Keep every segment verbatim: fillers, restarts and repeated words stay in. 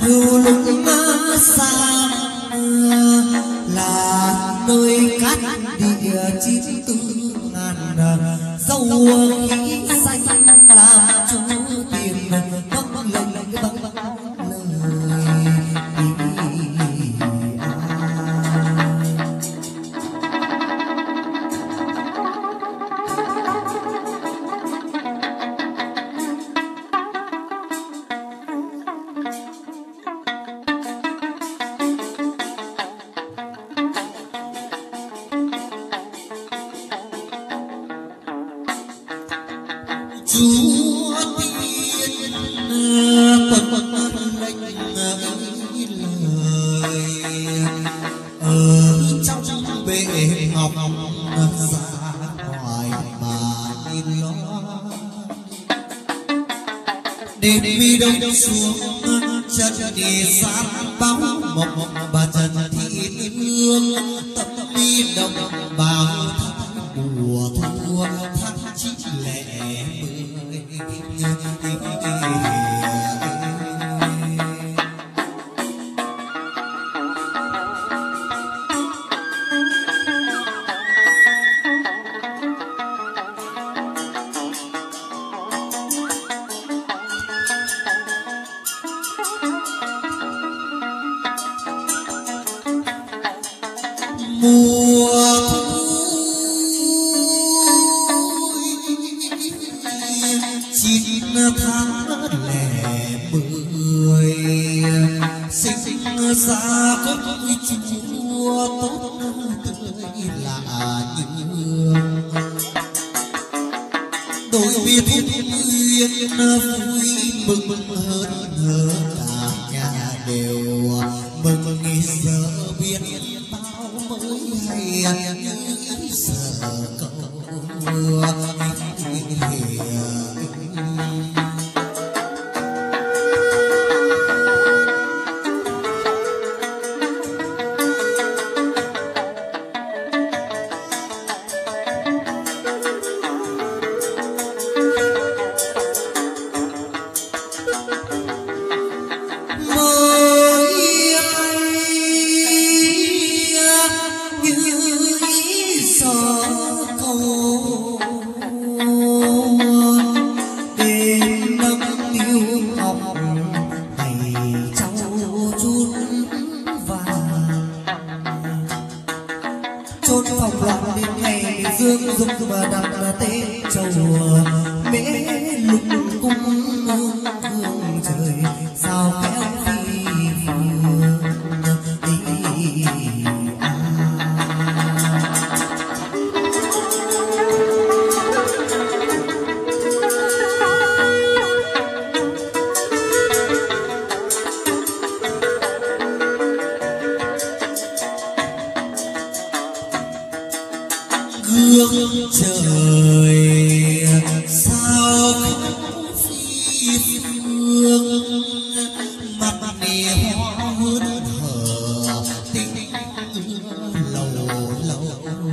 Hưu lũng xa là nơi cát địa chín tư ngàn dâu khí xanh làm chú tiền vâng lệnh vâng lời. Chúa tiên tuần lệnh lời ở trong bể ngọc ra ngoài mà nhìn lo đêm mi đông xuống chân đi sát báo mộng bà trần thị nương tâm mi đông bao mùa thu tháng chín lẻ mùa chín tháng lẻ mười sinh ra có chúa tốt tươi lạ như đôi biết nguyên vui mừng hơn hơn cả nhà đều mừng nghĩ giờ biết bao mới hay như giờ câu chốn phòng loạn đến ngày dương dục và đặt tên trầu mễ lục cung hương trời sao kéo phi phương gương trời sao không phi phương mặt nề hoa hơn hở tình lâu lâu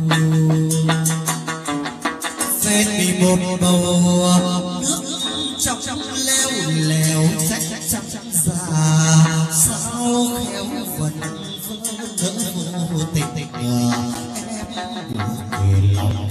phết đi một bầu nước trong trong leo lèo sách chắc già sao khéo vẫn vỡ vô tình tình em lòng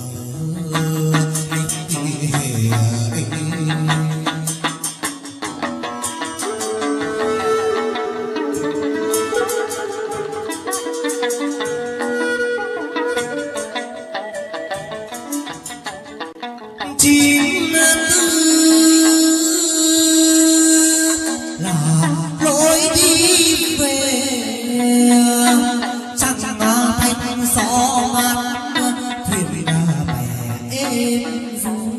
chín tư là lối đi về chẳng thành gió mát thuyền bè êm du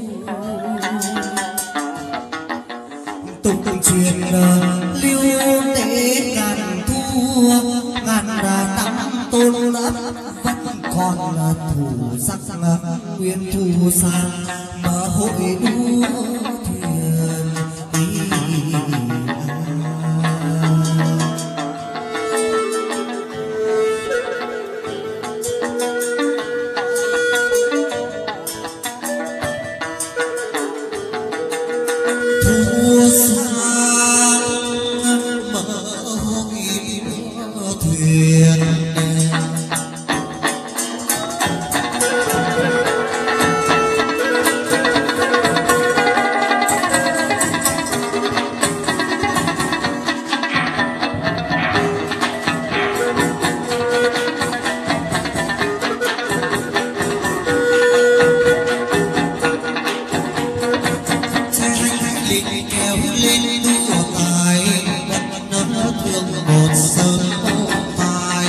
tung tung truyền lưu tế ngàn thu ngàn năm tôn ấp vẫn còn là thủ sắc nguyên thu sang mà hội đua thuyền thu sang mở định kéo lên đua tài đất nó thương một sớm một tài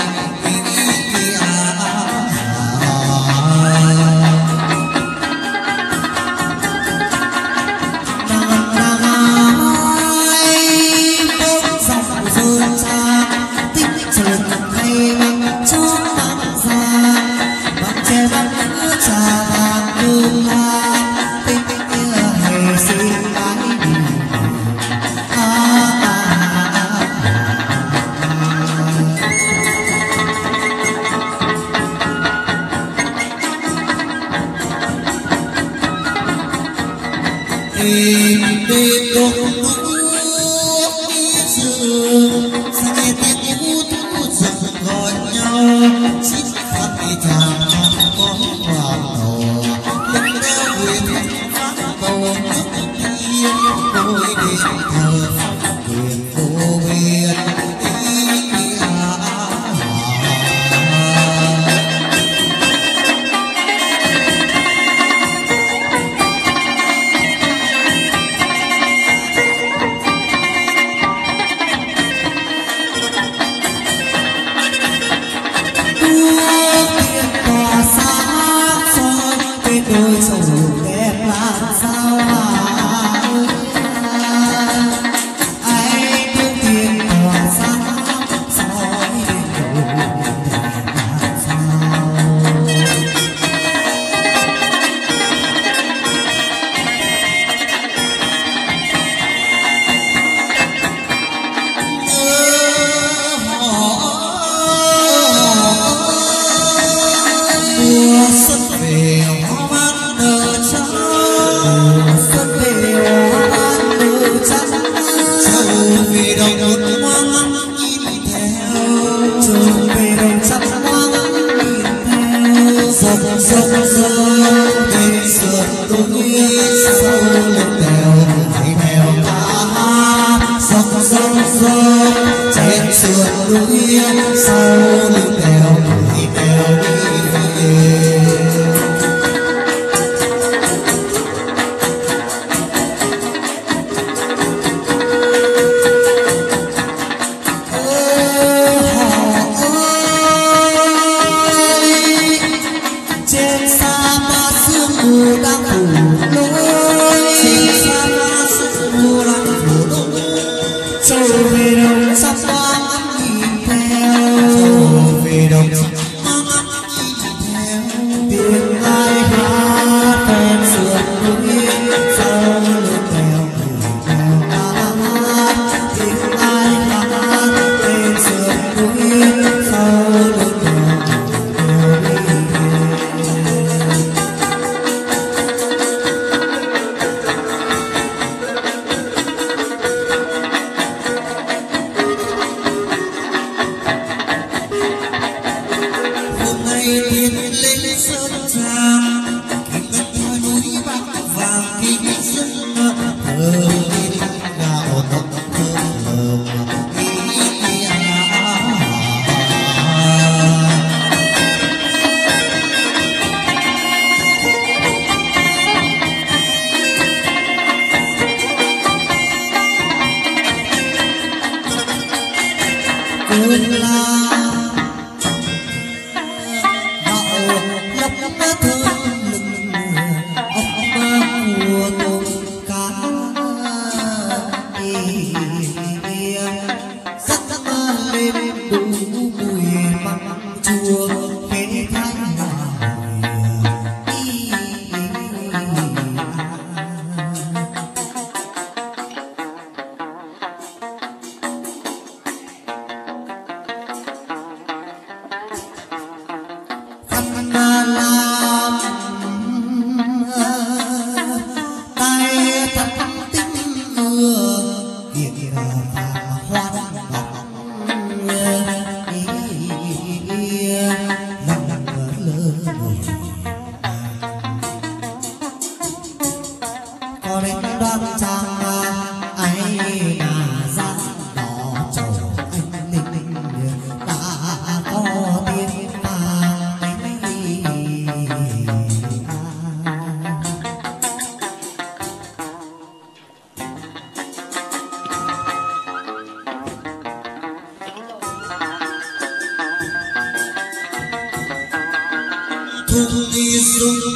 thung đi sung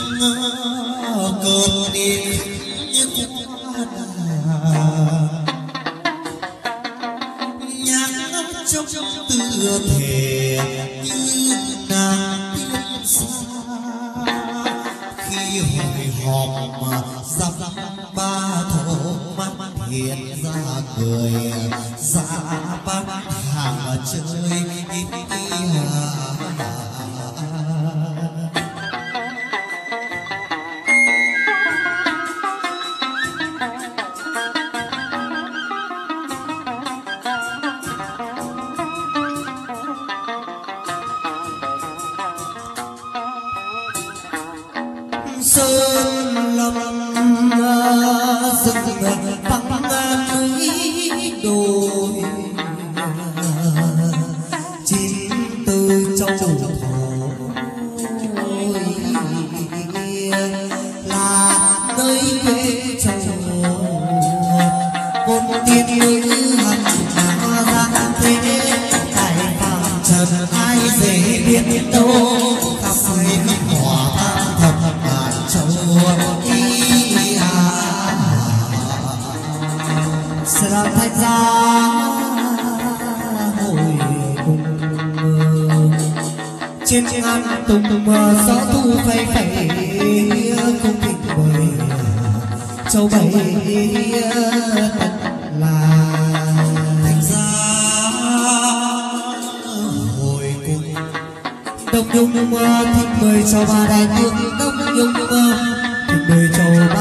cơn đi như quá đà nhạc trong tựa thể như nàng tiên xa khi hồi họp mà dăm ba thổ mắt hiện ra cười ra bác hàng chơi sơn lâm rừng băng núi đồi chín từ châu thổ là nơi quê châu con tiên nữ hằng ra thế tại phàm trần ai dễ biết đâu khắp nơi khắp hòa tham thầm ngàn châu ý à sẽ làm thành ra hồi cùng trên ngàn tùng gió thu phẩy phẩy không kịp bời châu bảy thật là thành ra hồi cùng đông nhung thích mời cho ba đại tướng đông nhung thích mời cho